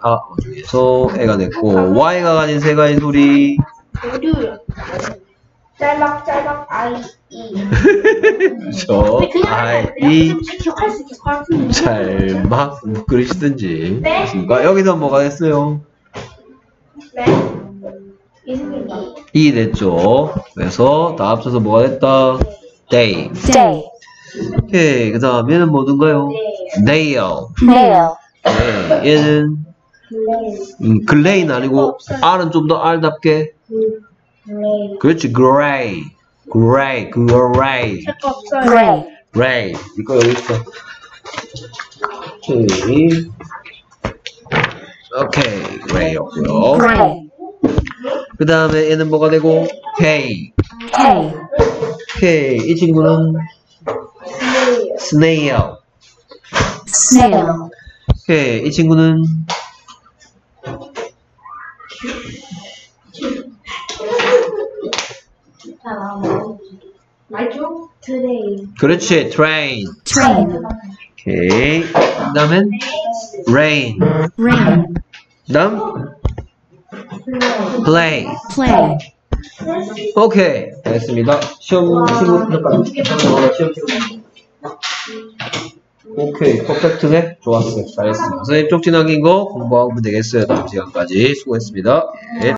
중에서 애가 됐고, Y가 가진 세 가지 소리. 짤막 I, E. 그렇죠. I, E. 짤막 그러시든지. 그렇습니까? 여기서 뭐가 됐어요? E 됐죠. 그래서 다 합쳐서 뭐가 됐다? Day. 오케이. 그 다음 얘는 뭐든가요? Nail. 네, 얘는 글레이는 아니고 R은 좀 더 R답게. 그렇지. Gray. 이거 여기 있어. 오케이. Gray였고요. 그 다음에 얘는 뭐가 되고? K. 이 친구는 Snail. 오케이. 이 친구는 그렇지. Train. 오케이. 그 다음엔 Rain. 그 다음 Play. 오케이. 됐습니다. 시험 오케이. 퍼펙트네. 좋았어요. 잘했습니다. 선생님 쪽 지나긴 거 공부하면 되겠어요. 다음 시간까지. 수고했습니다. 네.